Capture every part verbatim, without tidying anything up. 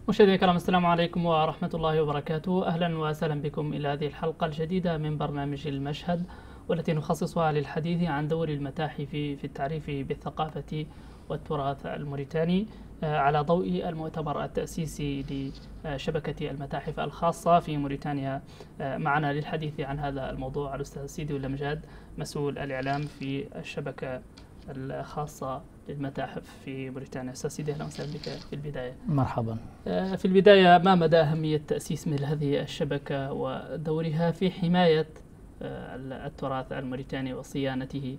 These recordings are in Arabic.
مشاهدينا الكرام، السلام عليكم ورحمة الله وبركاته. أهلا وسهلا بكم إلى هذه الحلقة الجديدة من برنامج المشهد، والتي نخصصها للحديث عن دور المتاحف في التعريف بالثقافة والتراث الموريتاني على ضوء المؤتمر التأسيسي لشبكة المتاحف الخاصة في موريتانيا. معنا للحديث عن هذا الموضوع الأستاذ سيدي ولمجاد، مسؤول الإعلام في الشبكة الخاصة للمتاحف في موريتانيا. أستاذ سيدي، أهلا وسهلا بك في البداية. مرحبا. في البداية، ما مدى أهمية تأسيس مثل هذه الشبكة ودورها في حماية التراث الموريتاني وصيانته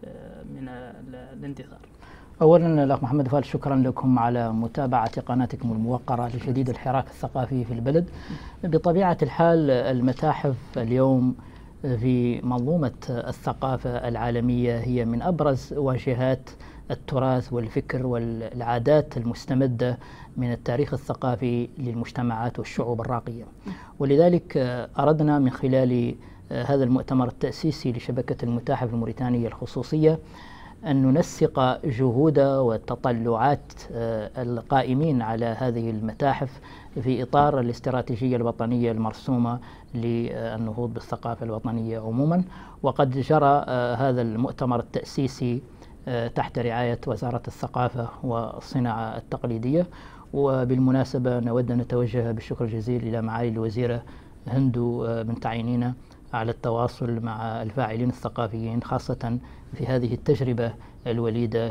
من الاندثار؟ أولا الأخ محمد فال، شكرا لكم على متابعة قناتكم الموقرة لجديد الحراك الثقافي في البلد. بطبيعة الحال المتاحف اليوم في منظومة الثقافة العالمية هي من أبرز واجهات التراث والفكر والعادات المستمدة من التاريخ الثقافي للمجتمعات والشعوب الراقية. ولذلك أردنا من خلال هذا المؤتمر التأسيسي لشبكة المتاحف الموريتانية الخصوصية أن ننسق جهود وتطلعات القائمين على هذه المتاحف في إطار الاستراتيجية الوطنية المرسومة للنهوض بالثقافة الوطنية عموما. وقد جرى هذا المؤتمر التأسيسي تحت رعاية وزارة الثقافة والصناعة التقليدية. وبالمناسبة نود أن نتوجه بالشكر الجزيل إلى معالي الوزيرة هندو بنت عينينا على التواصل مع الفاعلين الثقافيين، خاصة في هذه التجربة الوليدة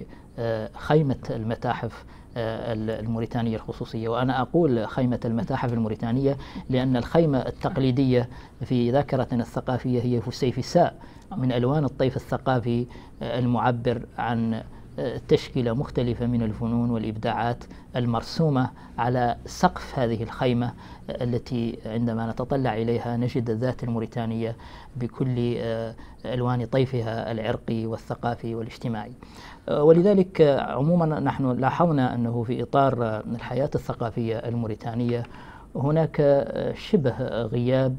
لخيمة المتاحف الموريتانية الخصوصية. وأنا أقول خيمة المتاحف الموريتانية لأن الخيمة التقليدية في ذاكرتنا الثقافية هي فسيفساء من ألوان الطيف الثقافي المعبر عن تشكيلة مختلفة من الفنون والإبداعات المرسومة على سقف هذه الخيمة، التي عندما نتطلع إليها نجد الذات الموريتانية بكل ألوان طيفها العرقي والثقافي والاجتماعي. ولذلك عموما نحن لاحظنا أنه في إطار الحياة الثقافية الموريتانية هناك شبه غياب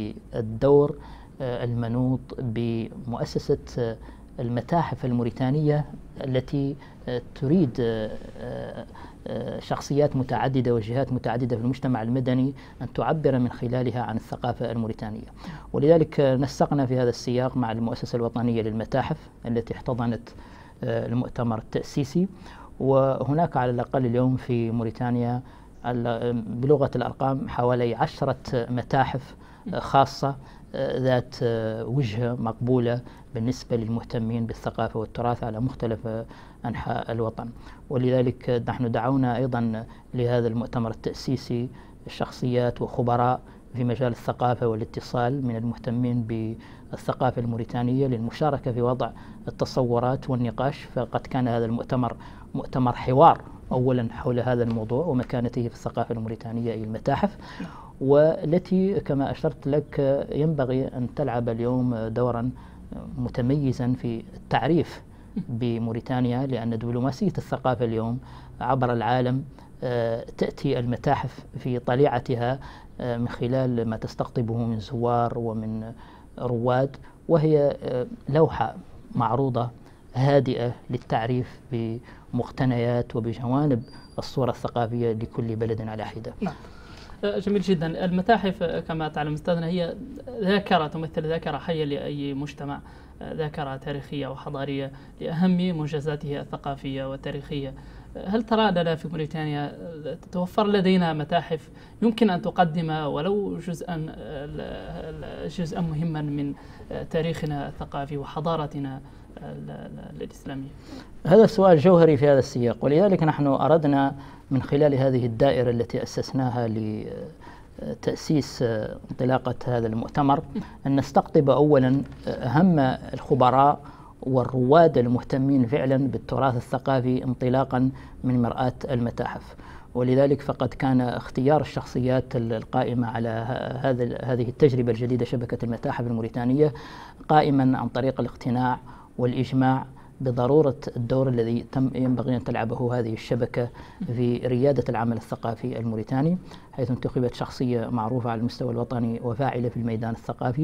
للدور المنوط بمؤسسة المتاحف الموريتانية التي تريد شخصيات متعددة وجهات متعددة في المجتمع المدني أن تعبر من خلالها عن الثقافة الموريتانية. ولذلك نسقنا في هذا السياق مع المؤسسة الوطنية للمتاحف التي احتضنت المؤتمر التأسيسي. وهناك على الأقل اليوم في موريتانيا بلغة الأرقام حوالي عشرة متاحف خاصة ذات وجهة مقبولة بالنسبة للمهتمين بالثقافة والتراث على مختلف أنحاء الوطن. ولذلك نحن دعونا أيضا لهذا المؤتمر التأسيسي شخصيات وخبراء في مجال الثقافة والاتصال من المهتمين بالثقافة الموريتانية للمشاركة في وضع التصورات والنقاش. فقد كان هذا المؤتمر مؤتمر حوار أولا حول هذا الموضوع ومكانته في الثقافة الموريتانية أي المتاحف، والتي كما أشرت لك ينبغي أن تلعب اليوم دورا متميزا في التعريف بموريتانيا، لأن دبلوماسية الثقافة اليوم عبر العالم تأتي المتاحف في طليعتها من خلال ما تستقطبه من زوار ومن رواد، وهي لوحة معروضة هادئة للتعريف بمقتنيات وبجوانب الصورة الثقافية لكل بلد على حدة. نعم، جميل جدا. المتاحف كما تعلم أستاذنا هي ذاكرة، تمثل ذاكرة حية لأي مجتمع، ذاكرة تاريخية وحضارية لأهم منجزاته الثقافية والتاريخية. هل ترى لنا في موريتانيا تتوفر لدينا متاحف يمكن أن تقدم ولو جزءا جزءا مهما من تاريخنا الثقافي وحضارتنا الإسلامية؟ هذا السؤال جوهري في هذا السياق، ولذلك نحن أردنا من خلال هذه الدائرة التي أسسناها لتأسيس انطلاقة هذا المؤتمر أن نستقطب أولا أهم الخبراء والرواد المهتمين فعلا بالتراث الثقافي انطلاقا من مرآة المتاحف. ولذلك فقد كان اختيار الشخصيات القائمة على هذا هذه التجربة الجديدة شبكة المتاحف الموريتانية قائما عن طريق الاقتناع والإجماع بضرورة الدور الذي تم ينبغي أن تلعبه هذه الشبكة في ريادة العمل الثقافي الموريتاني، حيث انتخبت شخصية معروفة على المستوى الوطني وفاعلة في الميدان الثقافي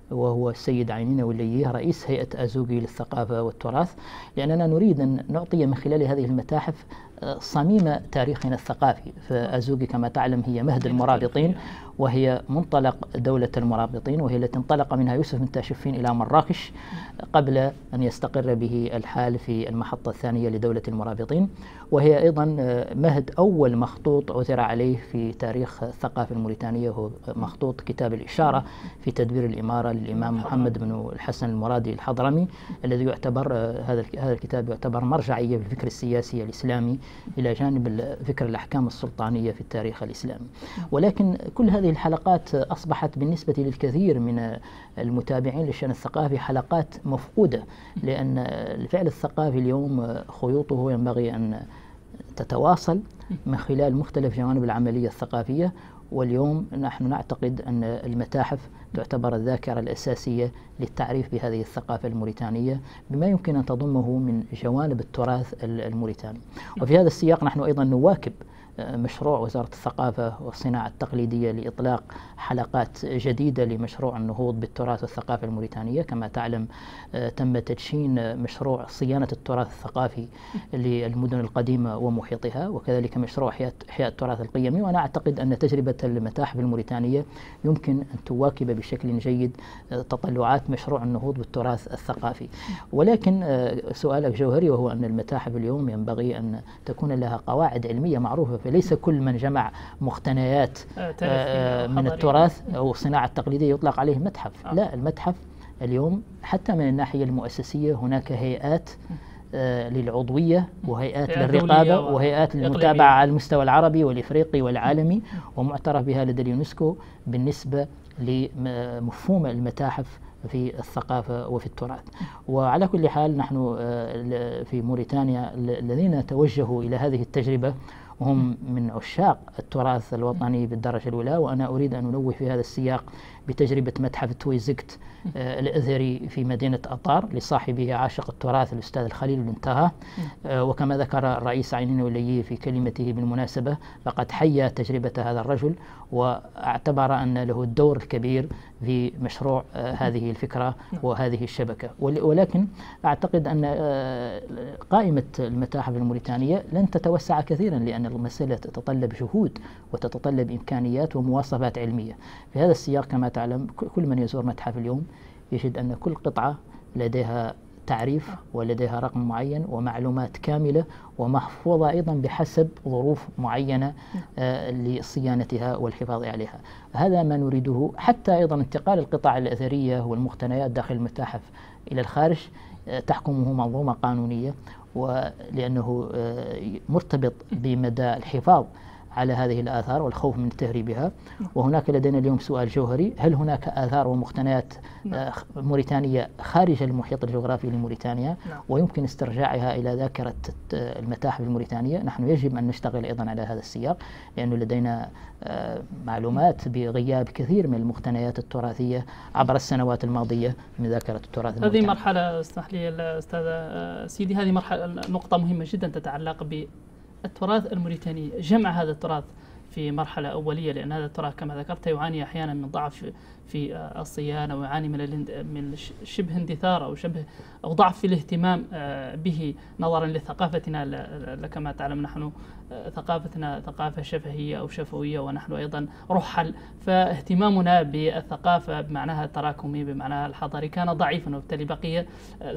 وهو السيد عينين وليه رئيس هيئة أزوغي للثقافة والتراث، لأننا نريد أن نعطي من خلال هذه المتاحف صميم تاريخنا الثقافي. فأزوغي كما تعلم هي مهد المرابطين، وهي منطلق دولة المرابطين، وهي التي انطلق منها يوسف بن تاشفين إلى مراكش قبل أن يستقر به الحال في المحطة الثانية لدولة المرابطين، وهي أيضا مهد أول مخطوط عثر عليه في تاريخ الثقافة الموريتانية، هو مخطوط كتاب الإشارة في تدبير الإمارة للإمام محمد بن الحسن المرادي الحضرمي، الذي يعتبر هذا هذا الكتاب يعتبر مرجعية في الفكر السياسي الإسلامي إلى جانب فكر الأحكام السلطانية في التاريخ الإسلامي. ولكن كل هذه الحلقات أصبحت بالنسبة للكثير من المتابعين للشأن الثقافي حلقات مفقودة، لأن الفعل الثقافي اليوم خيوطه ينبغي أن تتواصل من خلال مختلف جوانب العملية الثقافية. واليوم نحن نعتقد أن المتاحف تعتبر الذاكرة الأساسية للتعريف بهذه الثقافة الموريتانية بما يمكن أن تضمه من جوانب التراث الموريتاني. وفي هذا السياق نحن أيضا نواكب مشروع وزارة الثقافة والصناعة التقليدية لإطلاق حلقات جديدة لمشروع النهوض بالتراث والثقافة الموريتانية. كما تعلم تم تدشين مشروع صيانة التراث الثقافي للمدن القديمة ومحيطها، وكذلك مشروع إحياء التراث القيمي. وأنا أعتقد أن تجربة المتاحف الموريتانية يمكن أن تواكب بشكل جيد تطلعات مشروع النهوض بالتراث الثقافي. ولكن سؤالك جوهري، وهو أن المتاحف اليوم ينبغي أن تكون لها قواعد علمية معروفة، فليس كل من جمع مقتنيات من التراث أو الصناعة التقليدية يطلق عليه متحف. لا، المتحف اليوم حتى من الناحية المؤسسية هناك هيئات للعضوية وهيئات للرقابة وهيئات للمتابعة على المستوى العربي والإفريقي والعالمي، ومعترف بها لدى اليونسكو بالنسبة لمفهوم المتاحف في الثقافة وفي التراث. وعلى كل حال نحن في موريتانيا الذين توجهوا إلى هذه التجربة وهم من عشاق التراث الوطني بالدرجة الأولى، وأنا أريد أن أنوه في هذا السياق بتجربة متحف تويزكت الأثري في مدينة أطار لصاحبه عاشق التراث الأستاذ الخليل الانتهى. وكما ذكر الرئيس عينين وليه في كلمته بالمناسبة، فقد حيا تجربة هذا الرجل واعتبر أن له الدور الكبير في مشروع هذه الفكرة وهذه الشبكة. ولكن أعتقد أن قائمة المتاحف الموريتانية لن تتوسع كثيرا، لأن المسألة تتطلب جهود وتتطلب إمكانيات ومواصفات علمية. في هذا السياق كما تعلم كل من يزور متحف اليوم يجد أن كل قطعة لديها تعريف ولديها رقم معين ومعلومات كاملة ومحفوظة أيضا بحسب ظروف معينة آه لصيانتها والحفاظ عليها. هذا ما نريده. حتى أيضا انتقال القطع الأثرية والمقتنيات داخل المتاحف إلى الخارج آه تحكمه منظومة قانونية، ولأنه آه مرتبط بمدى الحفاظ على هذه الآثار والخوف من تهريبها. وهناك لدينا اليوم سؤال جوهري: هل هناك آثار ومقتنيات موريتانية خارج المحيط الجغرافي لموريتانيا ويمكن استرجاعها إلى ذاكرة المتاحف الموريتانية؟ نحن يجب أن نشتغل أيضا على هذا السياق، لأنه لدينا معلومات بغياب كثير من المقتنيات التراثية عبر السنوات الماضية من ذاكرة التراث الموريتاني. هذه مرحلة، اسمح لي أستاذ سيدي، هذه مرحلة نقطة مهمة جدا تتعلق ب التراث الموريتاني، جمع هذا التراث في مرحلة أولية، لأن هذا التراث كما ذكرت يعاني أحيانا من ضعف في الصيانة ويعاني من من شبه اندثار أو شبه أو ضعف في الاهتمام به نظرا لثقافتنا. كما تعلم نحن ثقافتنا ثقافة شفهية أو شفوية، ونحن أيضا رحل، فاهتمامنا بالثقافة بمعناها التراكمي بمعناها الحضاري كان ضعيفا، وبالتالي بقي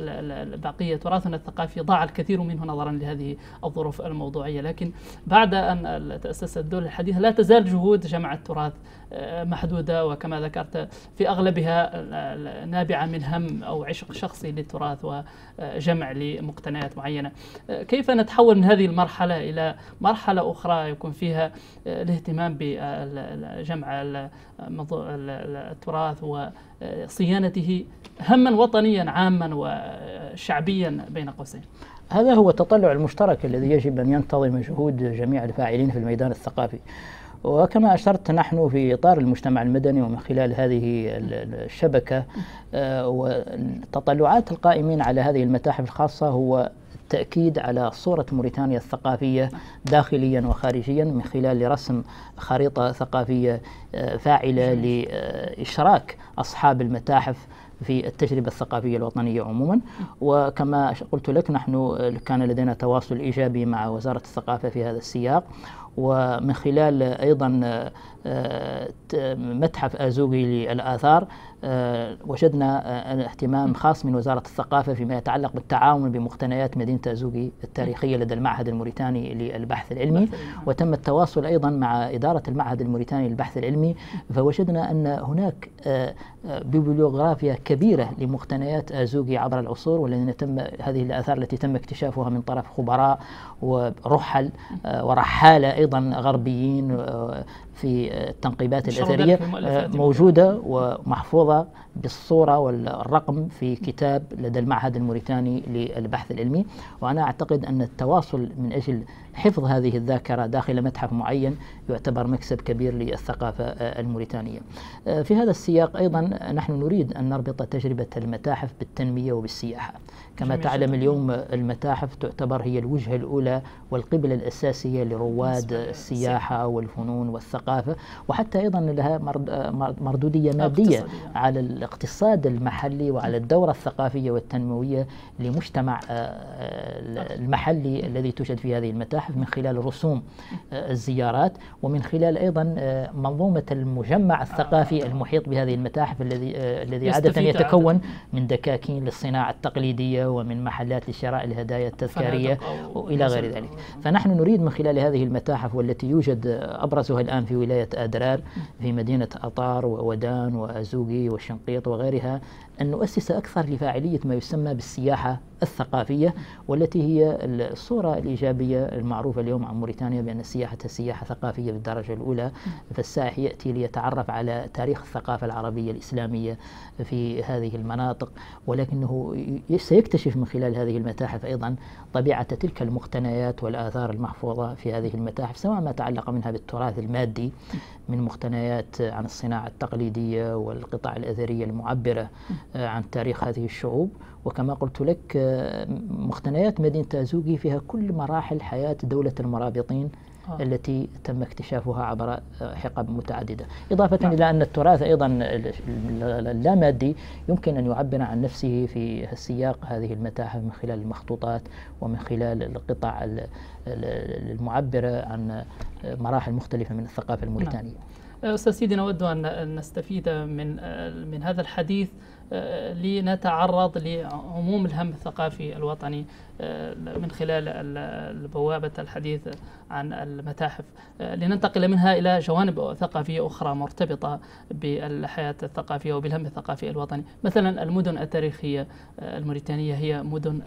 بقي تراثنا الثقافي ضاع الكثير منه نظرا لهذه الظروف الموضوعية. لكن بعد أن تأسست الدولة الحديثة لا تزال جهود جمع التراث محدودة، وكما ذكرت في أغلبها نابعة من هم أو عشق شخصي للتراث وجمع لمقتنيات معينة. كيف نتحول من هذه المرحلة إلى مرحلة أخرى يكون فيها الاهتمام بجمع التراث وصيانته هما وطنيا عاما وشعبيا بين قوسين؟ هذا هو التطلع المشترك الذي يجب أن ينتظم جهود جميع الفاعلين في الميدان الثقافي. وكما أشرت نحن في إطار المجتمع المدني ومن خلال هذه الشبكة والتطلعات القائمين على هذه المتاحف الخاصة هو تأكيد على صورة موريتانيا الثقافية داخليا وخارجيا من خلال رسم خريطة ثقافية فاعلة لإشراك أصحاب المتاحف في التجربة الثقافية الوطنية عموما. وكما قلت لك نحن كان لدينا تواصل إيجابي مع وزارة الثقافة في هذا السياق، ومن خلال أيضا متحف آزوغي للآثار وجدنا اهتمام خاص من وزارة الثقافة فيما يتعلق بالتعاون بمقتنيات مدينة آزوغي التاريخية لدى المعهد الموريتاني للبحث العلمي، وتم التواصل أيضا مع إدارة المعهد الموريتاني للبحث العلمي، فوجدنا أن هناك بيبليوغرافيا كبيرة لمقتنيات آزوغي عبر العصور، والذين تم هذه الآثار التي تم اكتشافها من طرف خبراء ورحل ورحالة أيضا غربيين في التنقيبات الأثرية موجودة ومحفوظة بالصورة والرقم في كتاب لدى المعهد الموريتاني للبحث العلمي. وأنا أعتقد أن التواصل من أجل حفظ هذه الذاكرة داخل متحف معين يعتبر مكسب كبير للثقافة الموريتانية. في هذا السياق أيضا نحن نريد أن نربط تجربة المتاحف بالتنمية وبالسياحة. كما تعلم اليوم المتاحف تعتبر هي الوجهة الأولى والقبلة الأساسية لرواد السياحة والفنون والثقافة، وحتى أيضا لها مردودية مادية على الاقتصاد المحلي وعلى الدورة الثقافية والتنموية لمجتمع المحلي الذي توجد في هذه المتاحف من خلال رسوم الزيارات، ومن خلال أيضا منظومة المجمع الثقافي المحيط بهذه المتاحف الذي الذي عادة يتكون من دكاكين للصناعة التقليدية ومن محلات لشراء الهدايا التذكارية وإلى غير ذلك. فنحن نريد من خلال هذه المتاحف والتي يوجد أبرزها الآن في ولاية آدرار في مدينة أطار وودان وأزوغي والشنقيط وغيرها أن نؤسس أكثر لفاعلية ما يسمى بالسياحة الثقافية، والتي هي الصورة الإيجابية المعروفة اليوم عن موريتانيا بأن السياحة سياحة ثقافية بالدرجة الأولى. فالسائح يأتي ليتعرف على تاريخ الثقافة العربية الإسلامية في هذه المناطق، ولكنه سيكتشف من خلال هذه المتاحف أيضا طبيعة تلك المقتنيات والآثار المحفوظة في هذه المتاحف، سواء ما تعلق منها بالتراث المادي من مقتنيات عن الصناعة التقليدية والقطع الأثرية المعبرة عن تاريخ هذه الشعوب، وكما قلت لك مقتنيات مدينة آزوغي فيها كل مراحل حياة دولة المرابطين آه. التي تم اكتشافها عبر حقب متعددة، إضافة نعم. إلى أن التراث أيضا اللامادي يمكن أن يعبر عن نفسه في سياق هذه المتاحف من خلال المخطوطات ومن خلال القطع المعبرة عن مراحل مختلفة من الثقافة الموريتانية. نعم. أستاذ سيدي، نود أن نستفيد من من هذا الحديث لنتعرض لعموم الهم الثقافي الوطني من خلال بوابة الحديث عن المتاحف، لننتقل منها إلى جوانب ثقافية أخرى مرتبطة بالحياة الثقافية وبالهم الثقافي الوطني. مثلا المدن التاريخية الموريتانية هي مدن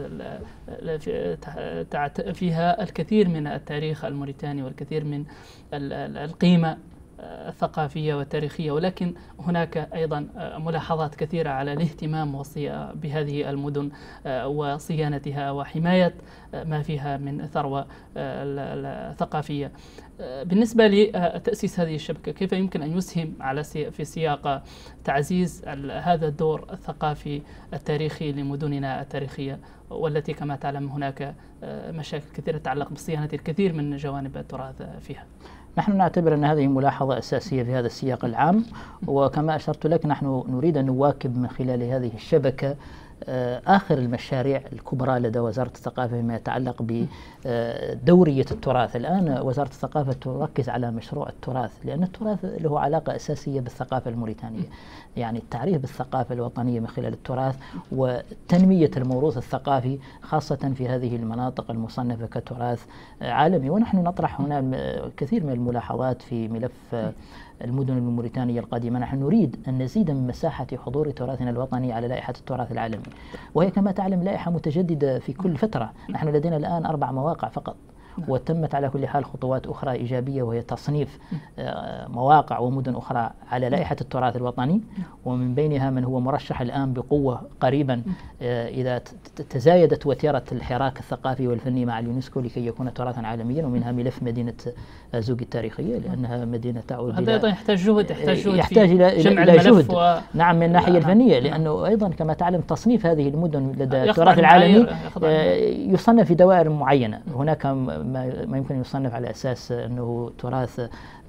فيها الكثير من التاريخ الموريتاني والكثير من القيمة الثقافية والتاريخية، ولكن هناك أيضا ملاحظات كثيرة على الاهتمام بهذه المدن وصيانتها وحماية ما فيها من ثروة ثقافية. بالنسبة لتأسيس هذه الشبكة، كيف يمكن أن يسهم على في سياق تعزيز هذا الدور الثقافي التاريخي لمدننا التاريخية، والتي كما تعلم هناك مشاكل كثيرة تتعلق بصيانة الكثير من جوانب التراث فيها؟ نحن نعتبر أن هذه ملاحظة أساسية في هذا السياق العام، وكما أشرت لك نحن نريد أن نواكب من خلال هذه الشبكة آخر المشاريع الكبرى لدى وزارة الثقافة فيما يتعلق بدورية التراث. الآن وزارة الثقافة تركز على مشروع التراث، لأن التراث له علاقة أساسية بالثقافة الموريتانية، يعني التعريف بالثقافة الوطنية من خلال التراث وتنمية الموروث الثقافي خاصة في هذه المناطق المصنفة كتراث عالمي. ونحن نطرح هنا كثير من الملاحظات في ملف المدن الموريتانية القديمة. نحن نريد أن نزيد من مساحة حضور تراثنا الوطني على لائحة التراث العالمي، وهي كما تعلم لائحة متجددة في كل فترة. نحن لدينا الآن أربع مواقع فقط، وتمت على كل حال خطوات أخرى إيجابية، وهي تصنيف مواقع ومدن أخرى على لائحة التراث الوطني، ومن بينها من هو مرشح الآن بقوة قريبا إذا تزايدت وتيرة الحراك الثقافي والفني مع اليونسكو لكي يكون تراثا عالميا، ومنها ملف مدينة زوج التاريخية، لأنها مدينة تعود هذا أيضا يحتاج جهد يحتاج جهد يحتاج إلى جمع إلى جهد و... نعم من الناحية نعم. الفنية، لأنه أيضا كما تعلم تصنيف هذه المدن لدى التراث العالمي يصنف في دوائر معينة. هناك ما يمكن يصنف على أساس أنه تراث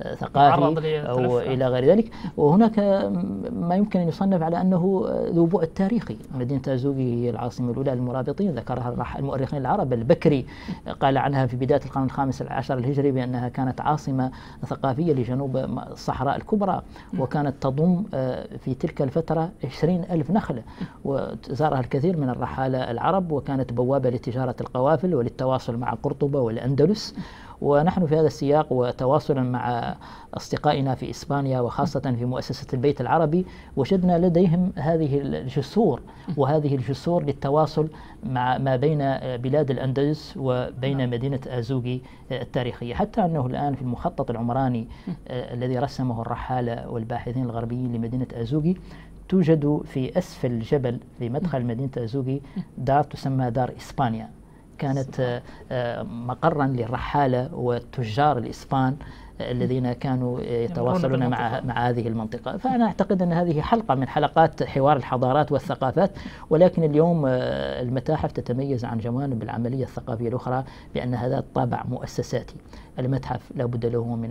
ثقافي أو إلى غير ذلك، وهناك ما يمكن أن يصنف على أنه ذو بعد تاريخي. مدينة أزوغي هي العاصمة الأولى للمرابطين، ذكرها المؤرخين العرب. البكري قال عنها في بداية القرن الخامس عشر الهجري بأنها كانت عاصمة ثقافية لجنوب الصحراء الكبرى، وكانت تضم في تلك الفترة عشرين ألف نخلة، وزارها الكثير من الرحالة العرب، وكانت بوابة لتجارة القوافل وللتواصل مع قرطبة والأندلس. ونحن في هذا السياق وتواصلا مع أصدقائنا في إسبانيا وخاصة في مؤسسة البيت العربي، وجدنا لديهم هذه الجسور وهذه الجسور للتواصل مع ما بين بلاد الأندلس وبين مدينة أزوغي التاريخية، حتى أنه الآن في المخطط العمراني الذي رسمه الرحالة والباحثين الغربيين لمدينة أزوغي توجد في أسفل الجبل في مدخل مدينة أزوغي دار تسمى دار إسبانيا، كانت مقرا للرحالة والتجار الإسبان الذين كانوا يتواصلون مع مع هذه المنطقة. فأنا أعتقد أن هذه حلقة من حلقات حوار الحضارات والثقافات، ولكن اليوم المتاحف تتميز عن جوانب العملية الثقافية الأخرى بأن هذا الطابع مؤسساتي. المتحف لا بد له من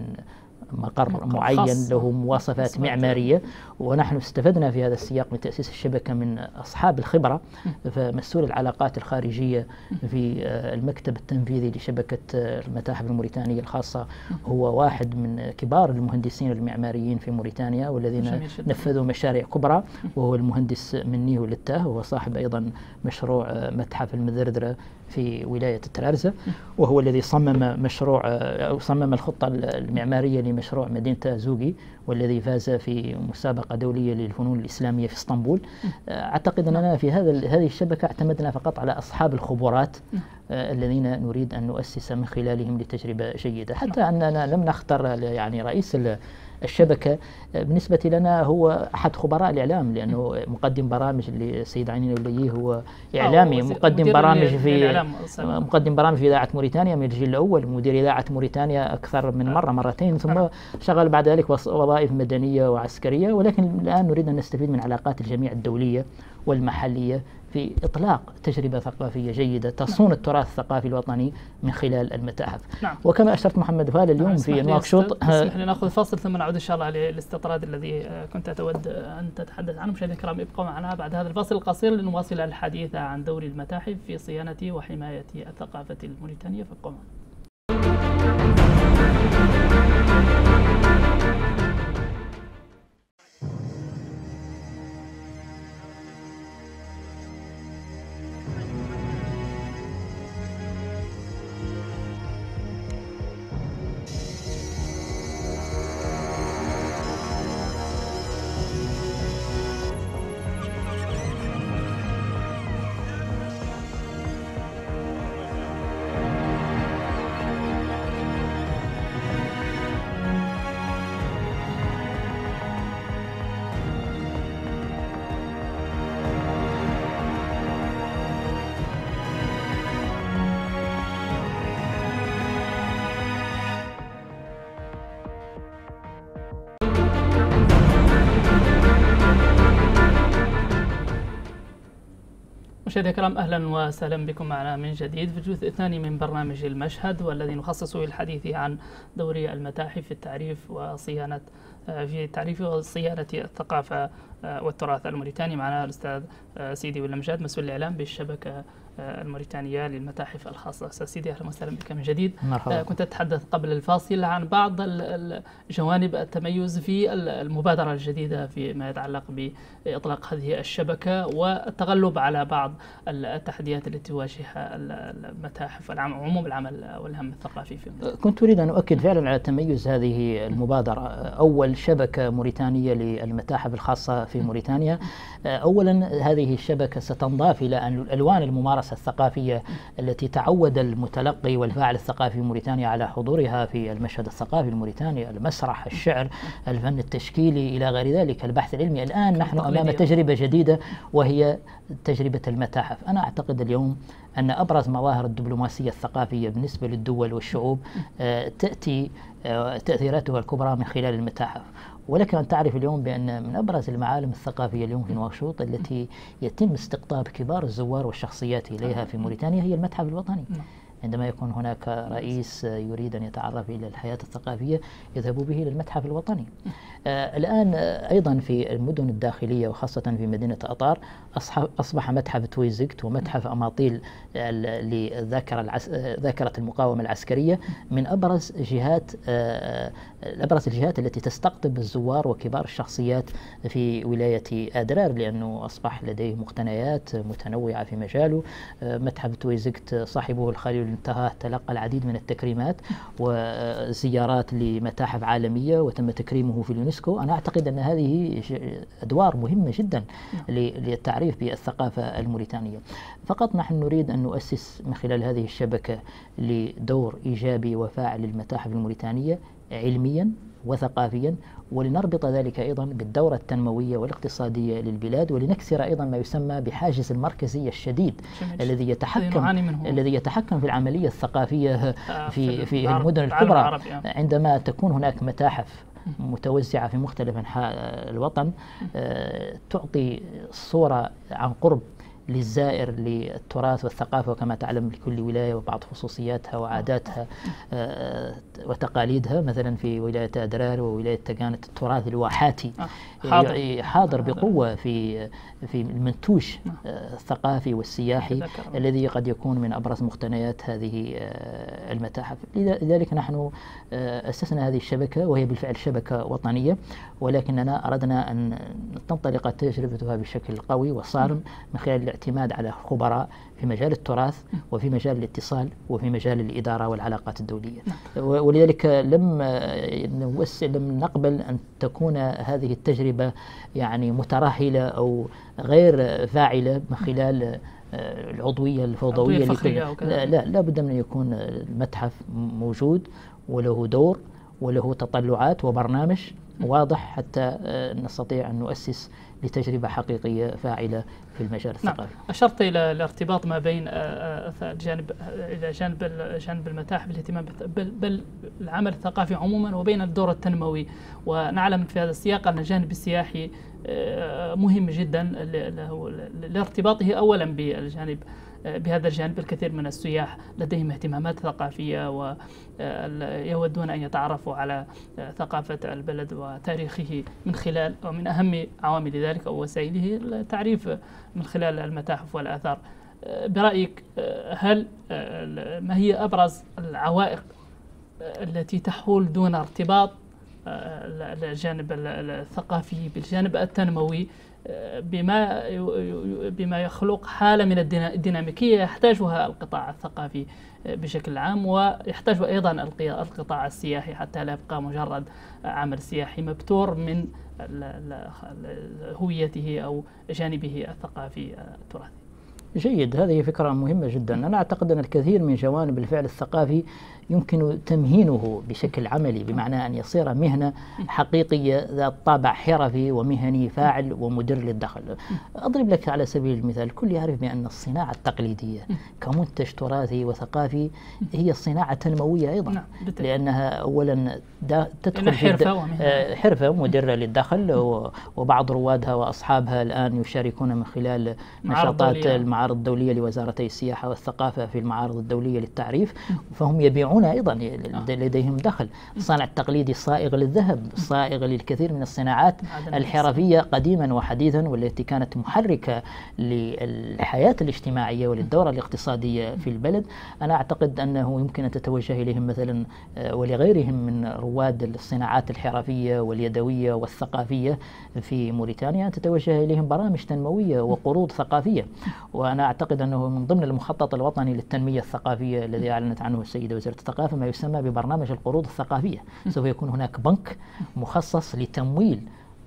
مقر معين له مواصفات معمارية، ونحن استفدنا في هذا السياق من تأسيس الشبكة من أصحاب الخبرة. فمسؤول العلاقات الخارجية في المكتب التنفيذي لشبكة المتاحف الموريتانية الخاصة هو واحد من كبار المهندسين المعماريين في موريتانيا والذين نفذوا مشاريع كبرى، وهو المهندس منيه للتاه، وهو صاحب أيضا مشروع متحف المذردرة في ولاية الترارزة، وهو الذي صمم مشروع أو صمم الخطة المعمارية لمشروع مدينة أزوغي، والذي فاز في مسابقة دولية للفنون الإسلامية في اسطنبول. أعتقد أننا في هذا هذه الشبكة اعتمدنا فقط على أصحاب الخبرات الذين نريد أن نؤسس من خلالهم لتجربة جيدة، حتى أننا لم نختار يعني رئيس الشبكة بالنسبة لنا هو أحد خبراء الإعلام، لأنه مقدم برامج للسيد عيني الولي هو إعلامي، مقدم برامج في مقدم برامج في إذاعة موريتانيا من الجيل الأول، مدير إذاعة موريتانيا أكثر من مرة مرتين، ثم شغل بعد ذلك وظائف مدنية وعسكرية. ولكن الآن نريد أن نستفيد من علاقات الجميع الدولية والمحلية في إطلاق تجربة ثقافية جيدة تصون التراث الثقافي الوطني من خلال المتاحف. نعم. وكما أشرت محمد فال اليوم نعم. في نواكشوط. اسمح لي ناخذ فاصل ثم نعود إن شاء الله للاستطراد الذي كنت أتود أن تتحدث عنه. مشاهدينا الكرام ابقوا معنا بعد هذا الفاصل القصير لنواصل الحديث عن دور المتاحف في صيانة وحماية الثقافة الموريتانية، فابقوا معنا. مشاهدينا الكرام، اهلا وسهلا بكم معنا من جديد في الجزء الثاني من برنامج المشهد، والذي نخصصه للحديث عن دور المتاحف في التعريف وصيانه في التعريف وصيانه الثقافه والتراث الموريتاني. معنا الاستاذ سيدي والمجاد مسؤول الاعلام بالشبكه الموريتانية للمتاحف الخاصة. أستاذ سيدي أهلا وسهلا بك من جديد. مرحبا. كنت أتحدث قبل الفاصل عن بعض جوانب التميز في المبادرة الجديدة فيما يتعلق بإطلاق هذه الشبكة والتغلب على بعض التحديات التي تواجهها المتاحف وعموم العمل والهم الثقافي في المتاحف. كنت أريد أن أؤكد فعلا على تميز هذه المبادرة. أول شبكة موريتانية للمتاحف الخاصة في موريتانيا. أولا هذه الشبكة ستنضاف إلى ألوان الممارسة الممارسة الثقافية التي تعود المتلقي والفاعل الثقافي في موريتانيا على حضورها في المشهد الثقافي الموريتاني، المسرح، الشعر، الفن التشكيلي إلى غير ذلك، البحث العلمي. الآن نحن أمام تجربة جديدة وهي تجربة المتاحف. أنا أعتقد اليوم أن أبرز مظاهر الدبلوماسية الثقافية بالنسبة للدول والشعوب تأتي تأثيراتها الكبرى من خلال المتاحف. ولك أن تعرف اليوم بأن من أبرز المعالم الثقافية اليوم في نواكشوط التي يتم استقطاب كبار الزوار والشخصيات إليها في موريتانيا هي المتحف الوطني. عندما يكون هناك رئيس يريد أن يتعرف إلى الحياة الثقافية يذهب به إلى المتحف الوطني. آه الآن آه أيضا في المدن الداخلية وخاصة في مدينة أطار أصبح متحف تويزكت ومتحف أماطيل لذاكرة العس... ذاكرة المقاومة العسكرية من أبرز جهات آه أبرز الجهات التي تستقطب الزوار وكبار الشخصيات في ولاية أدرار، لأنه أصبح لديه مقتنيات متنوعة في مجاله. آه متحف تويزكت صاحبه الخليل الانتهى تلقى العديد من التكريمات وزيارات لمتاحف عالمية وتم تكريمه في اليونسكو. أنا أعتقد أن هذه أدوار مهمة جدا للتعريف بالثقافة الموريتانية. فقط نحن نريد أن نؤسس من خلال هذه الشبكة لدور إيجابي وفاعل للمتاحف الموريتانية علميا وثقافيا، ولنربط ذلك أيضا بالدورة التنموية والاقتصادية للبلاد، ولنكسر أيضا ما يسمى بحاجز المركزية الشديد الذي يتحكم الذي يتحكم في العملية الثقافية في في المدن الكبرى. عندما تكون هناك متاحف متوزعة في مختلف أنحاء الوطن تعطي صورة عن قرب للزائر للتراث والثقافة، وكما تعلم لكل ولاية وبعض خصوصياتها وعاداتها وتقاليدها. مثلا في ولاية أدرار وولاية تقانة التراث الواحاتي حاضر, حاضر بقوة في في المنتوج الثقافي والسياحي الذي قد يكون من أبرز مقتنيات هذه المتاحف. لذلك نحن أسسنا هذه الشبكة وهي بالفعل شبكة وطنية، ولكننا أردنا أن تنطلق تجربتها بشكل قوي وصارم من خلال الاعتماد على خبراء في مجال التراث وفي مجال الاتصال وفي مجال الإدارة والعلاقات الدولية. ولذلك لم لم نقبل أن تكون هذه التجربة يعني مترهلة أو غير فاعلة من خلال العضوية الفوضوية. لا, لا, لا بد من أن يكون المتحف موجود وله دور وله تطلعات وبرنامج واضح حتى نستطيع أن نؤسس لتجربة حقيقية فاعلة في المجال الثقافي. نعم. أشرت إلى الارتباط ما بين الجانب إلى جانب جانب المتاحف الاهتمام بل العمل الثقافي عموما وبين الدور التنموي، ونعلم في هذا السياق أن الجانب السياحي مهم جدا لارتباطه أولا بالجانب بهذا الجانب. الكثير من السياح لديهم اهتمامات ثقافية ويودون أن يتعرفوا على ثقافة البلد وتاريخه من خلال أو من أهم عوامل ذلك أو وسائله التعريف من خلال المتاحف والآثار. برأيك هل ما هي أبرز العوائق التي تحول دون ارتباط الجانب الثقافي بالجانب التنموي بما بما يخلق حالة من الديناميكية يحتاجها القطاع الثقافي بشكل عام ويحتاج أيضا القطاع السياحي حتى لا يبقى مجرد عمل سياحي مبتور من هويته أو جانبه الثقافي التراثي؟ جيد، هذه فكرة مهمة جدا. أنا أعتقد أن الكثير من جوانب الفعل الثقافي يمكن تمهينه بشكل عملي، بمعنى أن يصير مهنة حقيقية ذات طابع حرفي ومهني فاعل ومدر للدخل. أضرب لك على سبيل المثال، الكل يعرف بأن الصناعة التقليدية كمنتج تراثي وثقافي هي الصناعة التنموية أيضا، لأنها أولا تدخل في حرفة مدرة للدخل، وبعض روادها وأصحابها الآن يشاركون من خلال نشاطات المعارض الدولية لوزارتي السياحة والثقافة في المعارض الدولية للتعريف، فهم يبيعون أيضا لديهم دخل. الصانع التقليدي صائغ للذهب، صائغ للكثير من الصناعات الحرفية قديما وحديثا، والتي كانت محركة للحياة الاجتماعية وللدورة الاقتصادية في البلد. أنا أعتقد أنه يمكن أن تتوجه إليهم مثلا ولغيرهم من رواد الصناعات الحرفية واليدوية والثقافية في موريتانيا أن تتوجه إليهم برامج تنموية وقروض ثقافية. وأنا أعتقد أنه من ضمن المخطط الوطني للتنمية الثقافية الذي أعلنت عنه السيدة وزيرة الثقافة ما يسمى ببرنامج القروض الثقافية. سوف يكون هناك بنك مخصص لتمويل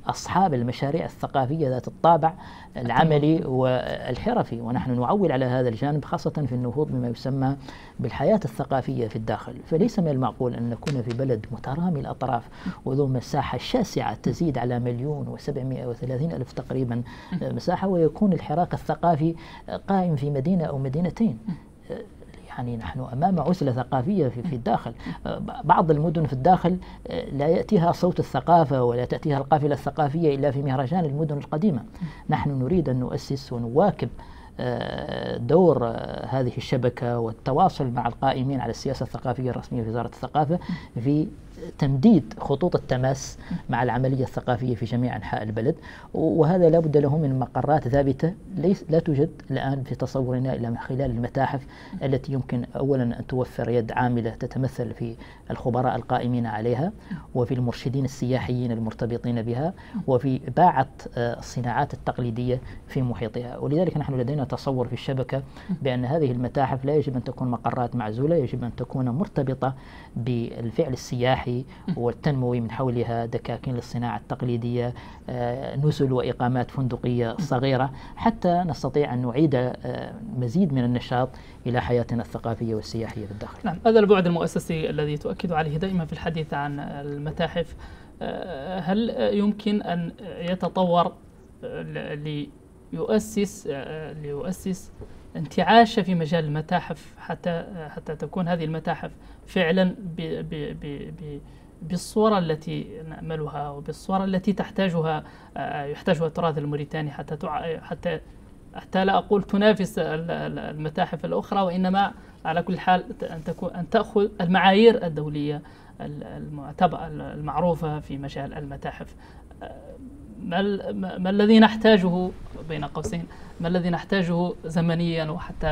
أصحاب المشاريع الثقافية ذات الطابع العملي والحرفي، ونحن نعول على هذا الجانب خاصة في النهوض بما يسمى بالحياة الثقافية في الداخل. فليس من المعقول أن نكون في بلد مترامي الأطراف وذو مساحة شاسعة تزيد على مليون وسبعمائة وثلاثين ألف تقريبا مساحة، ويكون الحراك الثقافي قائم في مدينة أو مدينتين. يعني نحن أمام عزلة ثقافية في, في الداخل. بعض المدن في الداخل لا يأتيها صوت الثقافة ولا تأتيها القافلة الثقافية إلا في مهرجان المدن القديمة. نحن نريد أن نؤسس ونواكب دور هذه الشبكة والتواصل مع القائمين على السياسة الثقافية الرسمية في وزارة الثقافة في تمديد خطوط التماس مع العملية الثقافية في جميع أنحاء البلد، وهذا لا بد له من مقرات ثابتة ليس لا توجد الآن في تصورنا إلا من خلال المتاحف التي يمكن أولا أن توفر يد عاملة تتمثل في الخبراء القائمين عليها وفي المرشدين السياحيين المرتبطين بها وفي باعة الصناعات التقليدية في محيطها. ولذلك نحن لدينا تصور في الشبكة بأن هذه المتاحف لا يجب أن تكون مقرات معزولة، يجب أن تكون مرتبطة بالفعل السياحي والتنموي من حولها، دكاكين للصناعة التقليدية، نزل وإقامات فندقية صغيرة، حتى نستطيع أن نعيد مزيد من النشاط إلى حياتنا الثقافية والسياحية في الداخل. نعم، هذا البعد المؤسسي الذي تؤكد عليه دائما في الحديث عن المتاحف، هل يمكن أن يتطور ليؤسس ليؤسس انتعاش في مجال المتاحف حتى حتى تكون هذه المتاحف فعلا ب ب ب ب بالصورة التي نأملها وبالصورة التي تحتاجها يحتاجها التراث الموريتاني حتى حتى حتى لا أقول تنافس المتاحف الأخرى، وإنما على كل حال أن تكون أن تأخذ المعايير الدولية المعتبرة المعروفة في مجال المتاحف. ما, ما الذي نحتاجه بين قوسين ما الذي نحتاجه زمنيا وحتى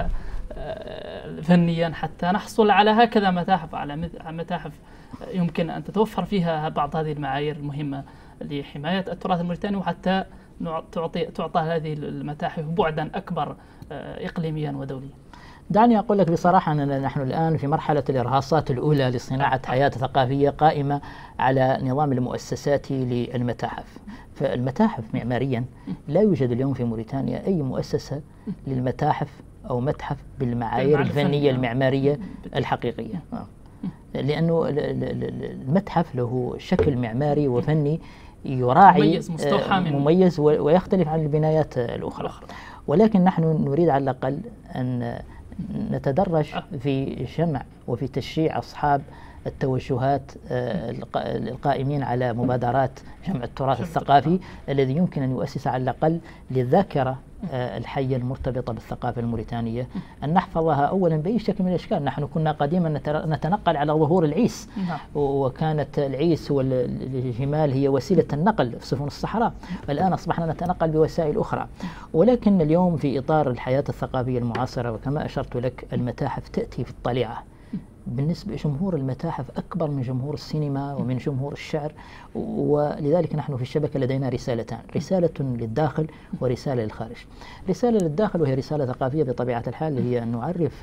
فنيا حتى نحصل على هكذا متاحف، على متاحف يمكن أن تتوفر فيها بعض هذه المعايير المهمة لحماية التراث الموريتاني، وحتى تعطي تعطى هذه المتاحف بعدا أكبر إقليميا ودوليا؟ دعني أقول لك بصراحة أننا نحن الآن في مرحلة الإرهاصات الأولى لصناعة حياة ثقافية قائمة على نظام المؤسسات للمتاحف. فالمتاحف معماريا لا يوجد اليوم في موريتانيا أي مؤسسة للمتاحف أو متحف بالمعايير الفنية المعمارية الحقيقية، لأنه المتحف له شكل معماري وفني يراعي مميز, مميز ويختلف عن البنايات الأخرى. ولكن نحن نريد على الأقل أن نتدرج في جمع وفي تشجيع أصحاب التوجهات القائمين على مبادرات جمع التراث الثقافي الذي يمكن أن يؤسس على الأقل للذاكرة الحية المرتبطة بالثقافة الموريتانية، أن نحفظها أولا بأي شكل من الأشكال. نحن كنا قديما نتنقل على ظهور العيس، وكانت العيس والجمال هي وسيلة النقل في سفن الصحراء، والآن أصبحنا نتنقل بوسائل أخرى. ولكن اليوم في إطار الحياة الثقافية المعاصرة، وكما أشرت لك، المتاحف تأتي في الطليعة. بالنسبة لجمهور المتاحف أكبر من جمهور السينما ومن جمهور الشعر، ولذلك نحن في الشبكة لدينا رسالتان، رسالة للداخل ورسالة للخارج. رسالة للداخل وهي رسالة ثقافية بطبيعة الحال، هي أن نعرف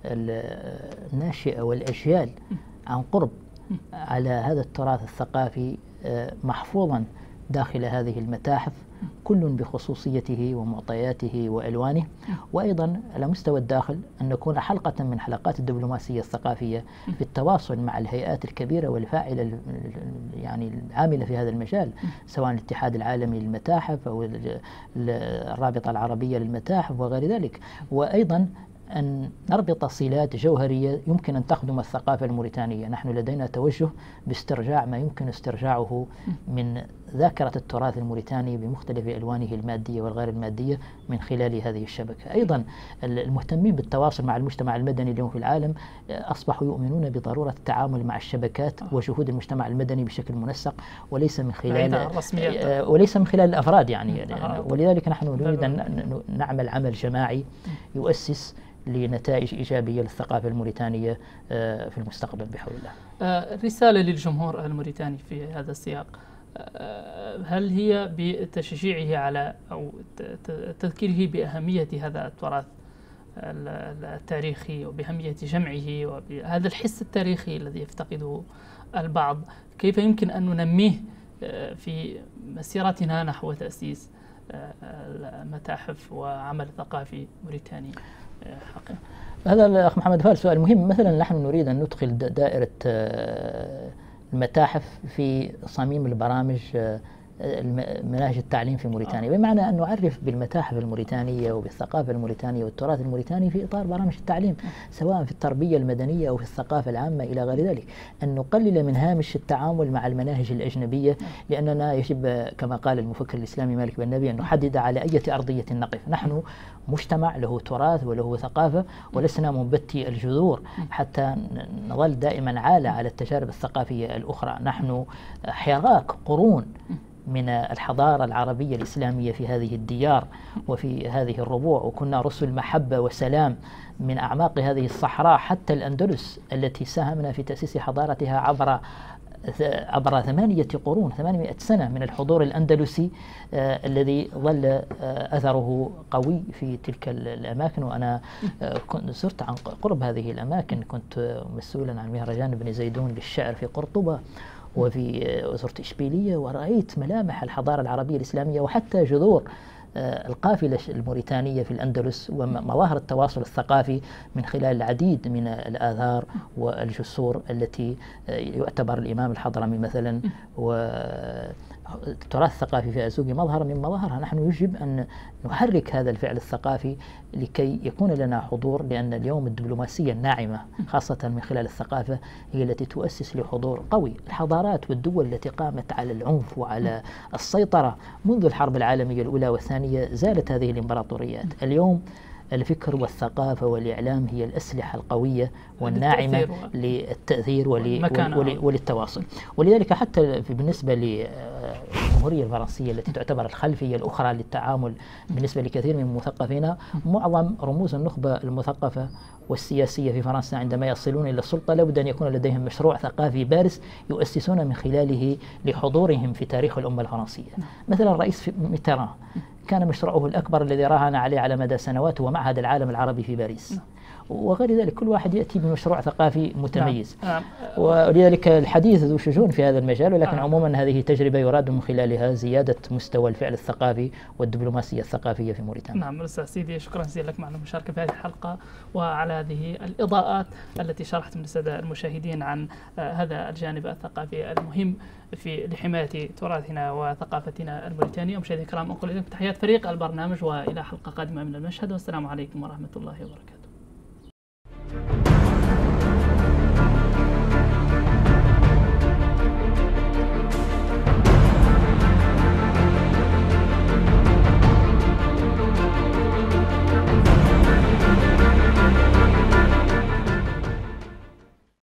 الناشئة والأجيال عن قرب على هذا التراث الثقافي محفوظا داخل هذه المتاحف، كل بخصوصيته ومعطياته وألوانه. وأيضا على مستوى الداخل أن نكون حلقة من حلقات الدبلوماسية الثقافية في التواصل مع الهيئات الكبيرة والفاعلة يعني العاملة في هذا المجال، سواء الاتحاد العالمي للمتاحف أو الرابطة العربية للمتاحف وغير ذلك. وأيضا أن نربط صلات جوهرية يمكن أن تخدم الثقافة الموريتانية. نحن لدينا توجه باسترجاع ما يمكن استرجاعه من ذاكرة التراث الموريتاني بمختلف ألوانه المادية والغير المادية من خلال هذه الشبكة. أيضا المهتمين بالتواصل مع المجتمع المدني اليوم في العالم أصبحوا يؤمنون بضرورة التعامل مع الشبكات وجهود المجتمع المدني بشكل منسق، وليس من خلال وليس من خلال الأفراد يعني. ولذلك نحن نريد أن نعمل عمل جماعي يؤسس لنتائج إيجابية للثقافة الموريتانية في المستقبل بحول الله. رسالة للجمهور الموريتاني في هذا السياق، هل هي بتشجيعه على أو تذكيره بأهمية هذا التراث التاريخي وبأهمية جمعه وبهذا الحس التاريخي الذي يفتقده البعض؟ كيف يمكن أن ننميه في مسيرتنا نحو تأسيس المتاحف وعمل ثقافي موريتاني حقيقي؟ هذا الأخ محمد فال سؤال مهم. مثلا نحن نريد أن ندخل دائرة المتاحف في صميم البرامج مناهج التعليم في موريتانيا، بمعنى أن نعرف بالمتاحف الموريتانية وبالثقافة الموريتانية والتراث الموريتاني في إطار برامج التعليم، سواء في التربية المدنية أو في الثقافة العامة إلى غير ذلك. أن نقلل من هامش التعامل مع المناهج الأجنبية، لأننا يجب كما قال المفكر الإسلامي مالك بن نبي أن نحدد على أي أرضية نقف. نحن مجتمع له تراث وله ثقافة، ولسنا منبتي الجذور حتى نظل دائما عالة على التجارب الثقافية الأخرى. نحن حراك قرون من الحضارة العربية الإسلامية في هذه الديار وفي هذه الربوع، وكنا رسل محبة وسلام من أعماق هذه الصحراء حتى الأندلس التي ساهمنا في تأسيس حضارتها عبر عبر ثمانية قرون، ثمانمائة سنة من الحضور الأندلسي آه الذي ظل آه أثره قوي في تلك الأماكن. وأنا آه كنت زرت عن قرب هذه الأماكن، كنت مسؤولا عن مهرجان ابن زيدون للشعر في قرطبة، وفي زرت إشبيلية ورأيت ملامح الحضارة العربية الإسلامية وحتى جذور القافلة الموريتانية في الأندلس ومظاهر التواصل الثقافي من خلال العديد من الآثار والجسور التي يعتبر الإمام الحضرمي مثلا والتراث الثقافي في أزوغي مظهر من مظاهرها. نحن يجب أن نحرك هذا الفعل الثقافي لكي يكون لنا حضور، لأن اليوم الدبلوماسية الناعمة خاصة من خلال الثقافة هي التي تؤسس لحضور قوي. الحضارات والدول التي قامت على العنف وعلى السيطرة منذ الحرب العالمية الأولى والثانية زالت هذه الإمبراطوريات. اليوم الفكر والثقافة والإعلام هي الأسلحة القوية والناعمة للتأثير وللتواصل. ولذلك حتى بالنسبة للجمهورية الفرنسية التي تعتبر الخلفية الأخرى للتعامل بالنسبة لكثير من مثقفينا، معظم رموز النخبة المثقفة والسياسية في فرنسا عندما يصلون إلى السلطة لابد أن يكون لديهم مشروع ثقافي بارز يؤسسون من خلاله لحضورهم في تاريخ الأمة الفرنسية. مثلا الرئيس ميتران كان مشروعه الأكبر الذي راهن عليه على مدى سنوات هو معهد العالم العربي في باريس، وغير ذلك كل واحد يأتي بمشروع ثقافي متميز. نعم. ولذلك الحديث ذو شجون في هذا المجال، ولكن نعم. عموما هذه تجربة يراد من خلالها زيادة مستوى الفعل الثقافي والدبلوماسية الثقافية في موريتانيا. نعم أستاذ سيدي، شكرا جزيلا لك معنا المشاركة في هذه الحلقة وعلى هذه الإضاءات التي شرحت من السادة المشاهدين عن هذا الجانب الثقافي المهم في لحماية تراثنا وثقافتنا الموريتانية. مشاهدينا الكرام، أنقل إليكم تحيات فريق البرنامج وإلى حلقة قادمة من المشهد، والسلام عليكم ورحمة الله وبركاته.